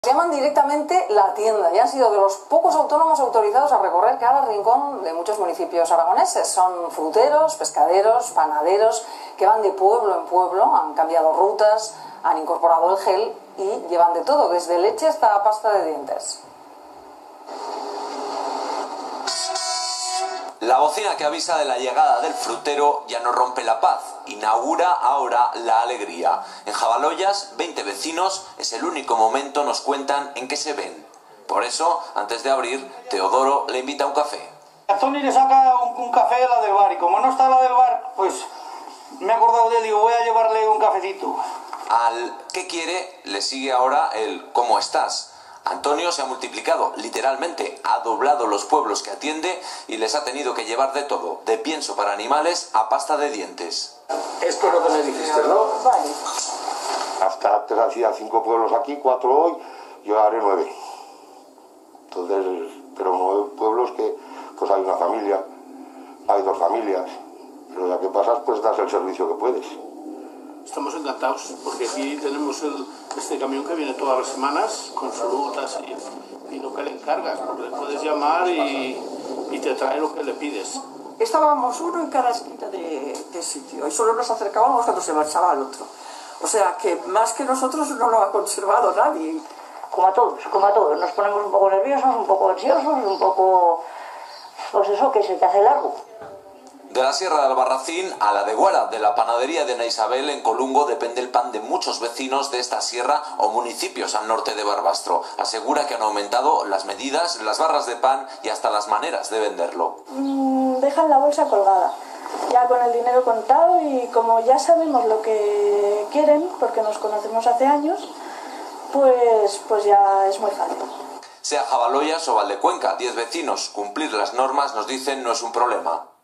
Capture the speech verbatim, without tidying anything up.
Llaman directamente la tienda y han sido de los pocos autónomos autorizados a recorrer cada rincón de muchos municipios aragoneses. Son fruteros, pescaderos, panaderos que van de pueblo en pueblo, han cambiado rutas, han incorporado el gel y llevan de todo, desde leche hasta pasta de dientes. La bocina que avisa de la llegada del frutero ya no rompe la paz, inaugura ahora la alegría. En Jabaloyas, veinte vecinos, es el único momento, nos cuentan, en que se ven. Por eso, antes de abrir, Teodoro le invita a un café. A Tony le saca un, un café a la del bar y como no está la del bar, pues me he acordado de él y digo, voy a llevarle un cafecito. Al ¿qué quiere? Le sigue ahora el ¿cómo estás? Antonio se ha multiplicado, literalmente, ha doblado los pueblos que atiende y les ha tenido que llevar de todo, de pienso para animales a pasta de dientes. Esto es lo que me dijiste, ¿no? Vale. Hasta antes hacía cinco pueblos aquí, cuatro hoy, yo haré nueve. Entonces, pero nueve pueblos que, pues hay una familia, hay dos familias, pero ya que pasas, pues das el servicio que puedes. Estamos encantados porque aquí tenemos el, este camión que viene todas las semanas con frutas y, y lo que le encargas, porque le puedes llamar y, y te trae lo que le pides. Estábamos uno en cada esquina de, de sitio y solo nos acercábamos cuando se marchaba al otro. O sea que más que nosotros no lo ha conservado nadie. Como a todos, como a todos. Nos ponemos un poco nerviosos, un poco ansiosos, un poco... pues eso, que se te hace largo. De la Sierra de Albarracín a la de Guara, de la panadería de Ana Isabel en Colungo, depende el pan de muchos vecinos de esta sierra o municipios al norte de Barbastro. Asegura que han aumentado las medidas, las barras de pan y hasta las maneras de venderlo. Mm, dejan la bolsa colgada, ya con el dinero contado, y como ya sabemos lo que quieren, porque nos conocemos hace años, pues, pues ya es muy fácil. Sea Jabaloyas o Valdecuenca, diez vecinos, cumplir las normas, nos dicen, no es un problema.